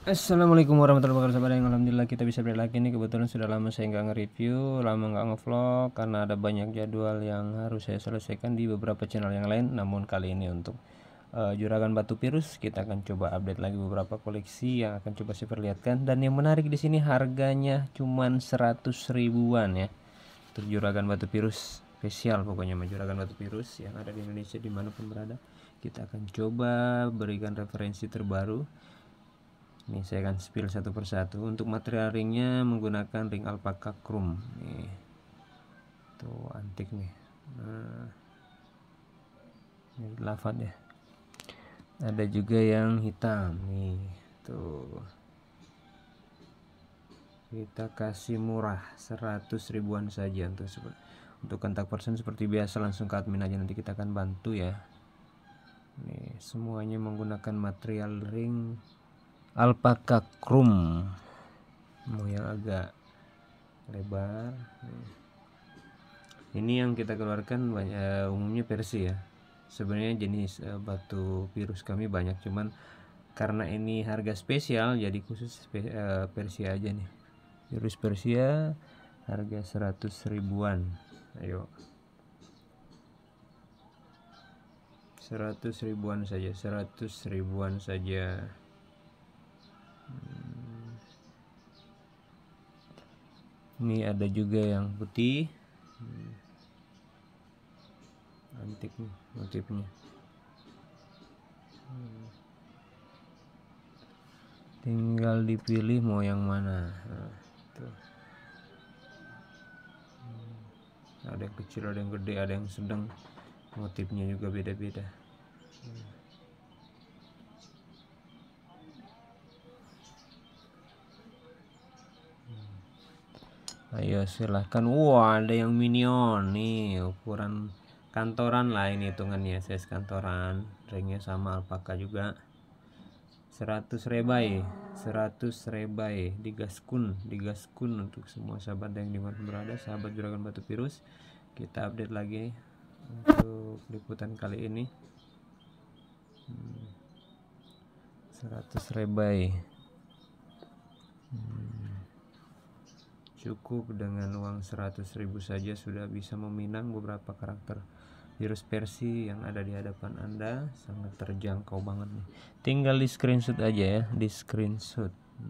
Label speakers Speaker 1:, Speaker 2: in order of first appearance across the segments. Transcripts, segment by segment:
Speaker 1: Assalamualaikum warahmatullahi wabarakatuh. Alhamdulillah kita bisa balik lagi nih. Kebetulan sudah lama saya nggak nge-review, lama nggak nge-vlog karena ada banyak jadwal yang harus saya selesaikan di beberapa channel yang lain. Namun kali ini untuk Juragan Batu Virus kita akan coba update lagi beberapa koleksi yang akan coba saya perlihatkan. Dan yang menarik di sini harganya cuman 100 ribuan ya. Untuk Juragan Batu Virus spesial, pokoknya Juragan Batu Virus yang ada di Indonesia dimanapun berada. Kita akan coba berikan referensi terbaru. Ini saya akan spill satu persatu. Untuk material ringnya menggunakan ring alpaka chrome. Nih, tuh antik nih. Nah, ini lavad ya. Ada juga yang hitam nih. Tuh. Kita kasih murah 100 ribuan saja untuk kontak person seperti biasa langsung ke admin aja, nanti kita akan bantu ya. Nih, semuanya menggunakan material ring alpaka chrome. Mau yang agak lebar. Ini yang kita keluarkan umumnya Persi ya. Sebenarnya jenis batu virus kami banyak, cuman karena ini harga spesial jadi khusus Persia aja nih. Virus Persia harga 100 ribuan. Ayo, 100 ribuan saja, 100 ribuan saja. Ini ada juga yang putih. Antik nih motifnya. Tinggal dipilih mau yang mana. Nah, tuh. Ada yang kecil, ada yang gede, ada yang sedang. Motifnya juga beda-beda. Ayo silahkan. Wah, ada yang minion nih, ukuran kantoran lah ini hitungannya, size kantoran. Ringnya sama alpaka juga. 100 rebai, 100 rebai digaskun untuk semua sahabat yang dimana berada, sahabat Juragan Batu Virus. Kita update lagi untuk liputan kali ini. 100 rebai. Cukup dengan uang 100 ribu saja sudah bisa meminang beberapa karakter virus Persi yang ada di hadapan Anda. Sangat terjangkau banget nih. Tinggal di screenshot aja ya, di screenshot.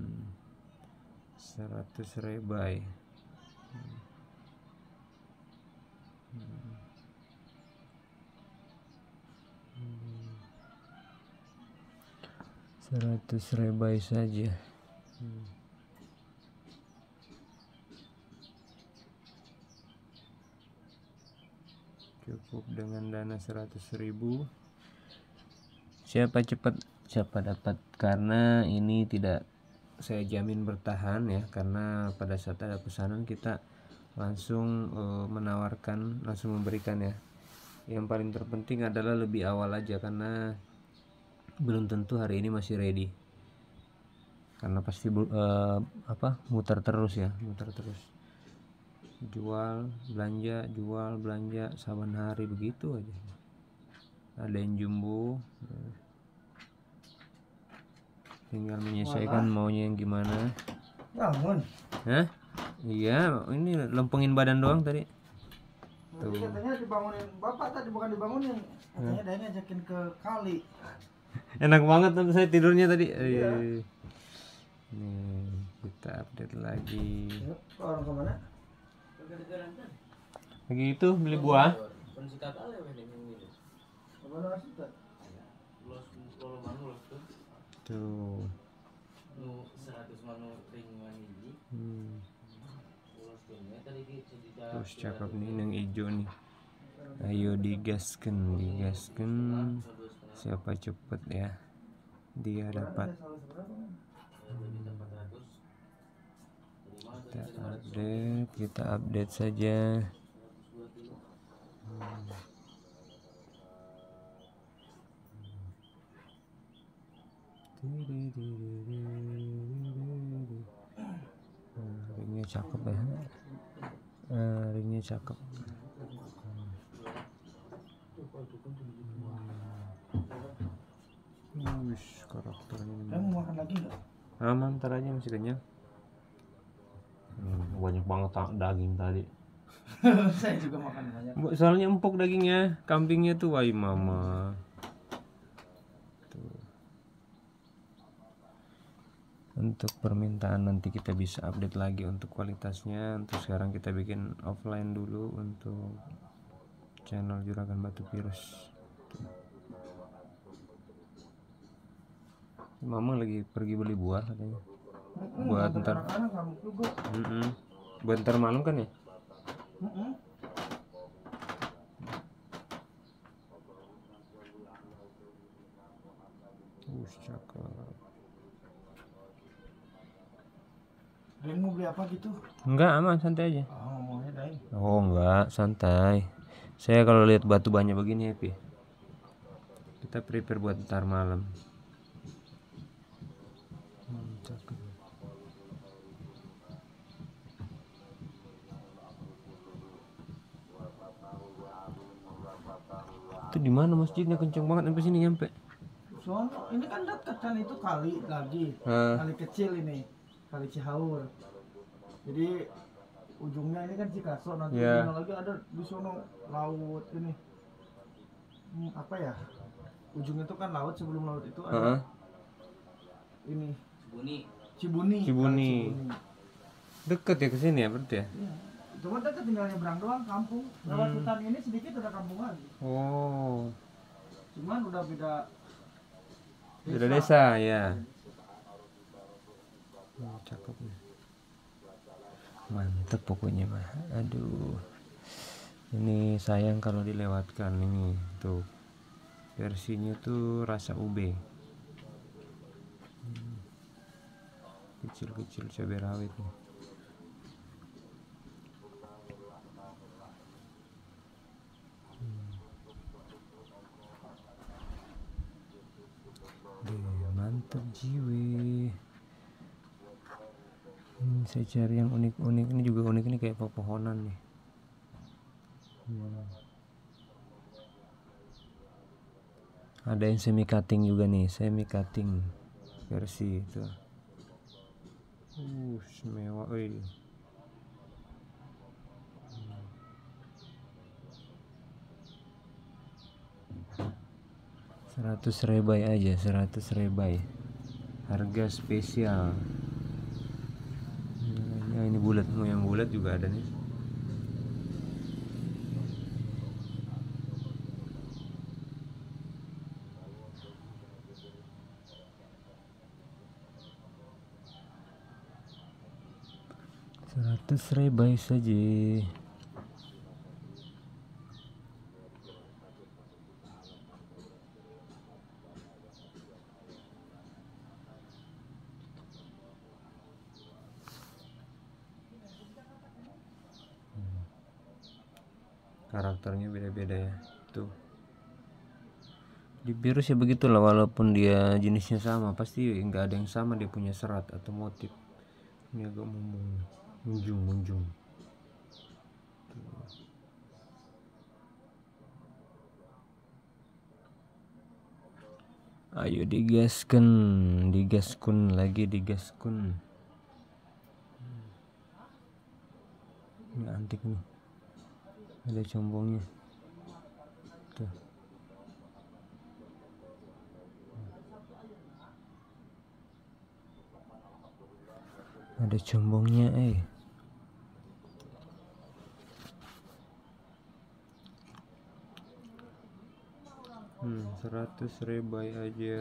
Speaker 1: 100 rebai. 100 rebai saja. Cukup dengan dana 100 ribu. Siapa cepat siapa dapat, karena ini tidak saya jamin bertahan ya, karena pada saat ada pesanan kita langsung menawarkan, langsung memberikan ya. Yang paling terpenting adalah lebih awal aja, karena belum tentu hari ini masih ready, karena pasti muter terus ya, muter terus, jual belanja saban hari begitu aja. Ada yang jumbo, tinggal menyesuaikan maunya yang gimana.
Speaker 2: Bangun.
Speaker 1: Hah? Iya, ini lempengin badan doang tadi.
Speaker 2: Tuh. Katanya dibangunin bapak tadi, bukan dibangunin. Katanya dia ngajakin ke kali.
Speaker 1: Enak banget tuh saya tidurnya tadi.
Speaker 2: Iya.
Speaker 1: Nih, kita update lagi.
Speaker 2: Orang kemana?
Speaker 1: Lagi itu beli buah. Tuh. Terus cakep nih yang hijau nih. Ayo digaskan. Siapa cepet ya, dia dapat. Kita update saja. Ringnya cakep ya. Ringnya cakep. Karakternya.
Speaker 2: Kamu makan lagi nggak?
Speaker 1: Aman, ntar aja masih kenyang. Banyak banget daging tadi.
Speaker 2: Saya juga makan banyak.
Speaker 1: Soalnya empuk dagingnya, kambingnya tuh, wah mama. Tuh. Untuk permintaan nanti kita bisa update lagi untuk kualitasnya. Untuk sekarang kita bikin offline dulu untuk channel Juragan Batu Virus. Mama lagi pergi beli buah katanya. Buat ntar.
Speaker 2: Anak-anak ngamuk juga.
Speaker 1: Buat ntar malam kan ya? Cakep.
Speaker 2: Daeng mau beli apa gitu?
Speaker 1: Enggak, aman, santai aja.
Speaker 2: Oh, ngomongnya Daeng.
Speaker 1: Oh enggak, santai. Saya kalau lihat batu banyak begini happy. Kita prepare buat ntar malam. Cakep. Itu di mana masjidnya, kenceng banget sampai sini nyampe.
Speaker 2: Sono, ini kan dekat kan, itu kali lagi. Kali kecil ini, kali Cihaur. Jadi ujungnya ini kan Cikaso, nanti ujungnya lagi ada di sono laut ini. Apa ya? Ujungnya itu kan laut, sebelum laut itu ada ini. Cibuni.
Speaker 1: Deket ya ke sini ya berarti ya?
Speaker 2: Iya. Cuma dekat, tinggal nyebrang doang kampung. Lewat hutan ini sedikit udah kampung lagi.
Speaker 1: Oh.
Speaker 2: Cuman udah beda
Speaker 1: desa ya. Cakep nih. Mantep pokoknya mah. Aduh. Ini sayang kalau dilewatkan ini tuh. Versinya tuh rasa ube. Kecil-kecil cabai rawit nih. Mantap jiwe. Saya cari yang unik-unik, ini juga unik, ini kayak pepohonan nih. Ada yang semi cutting juga nih, semi cutting versi itu. Mewah, 100 rebai aja, 100 rebai. Harga spesial. Nah, ini bulat, yang bulat juga ada nih. Rp100 saja. Karakternya beda-beda ya. Tuh. Di virus ya begitulah, walaupun dia jenisnya sama, pasti nggak ada yang sama dia punya serat atau motif. Ini agak munjung. Ayo digaskun lagi. Ini antik nih, ada combongnya tuh. Ada combongnya 100 rebai aja.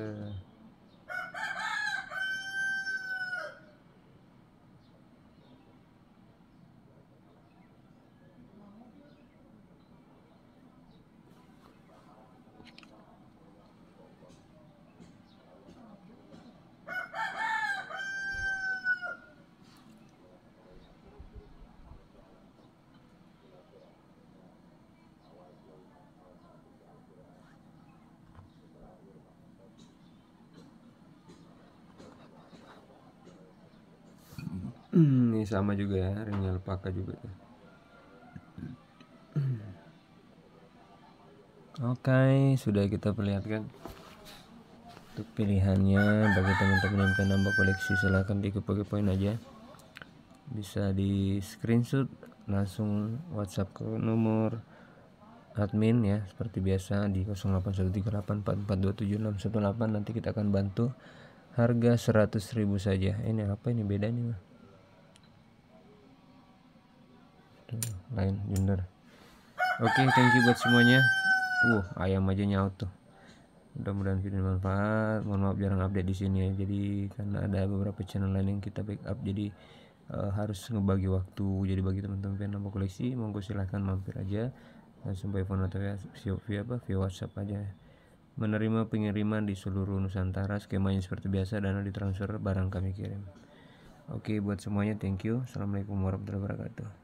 Speaker 1: Ini sama juga ya, ring alpaka juga tuh. Oke, sudah kita perlihatkan. Untuk pilihannya bagi teman-teman yang pengen nambah koleksi silahkan dikepoin aja, bisa di screenshot langsung WhatsApp ke nomor admin ya seperti biasa di 081384427618. Nanti kita akan bantu, harga 100.000 saja. Ini apa ini bedanya lain bener. Oke, thank you buat semuanya. Ayam aja nyaut tuh. Mudah-mudahan video bermanfaat. Mohon maaf jarang update di sini ya. Jadi karena ada beberapa channel lain yang kita backup, jadi harus ngebagi waktu. Jadi bagi teman-teman yang nambah koleksi, monggo silahkan mampir aja langsung by phone atau via WhatsApp aja. Menerima pengiriman di seluruh Nusantara. Skemanya seperti biasa, dana ditransfer, barang kami kirim. Oke, buat semuanya thank you. Assalamualaikum warahmatullahi wabarakatuh.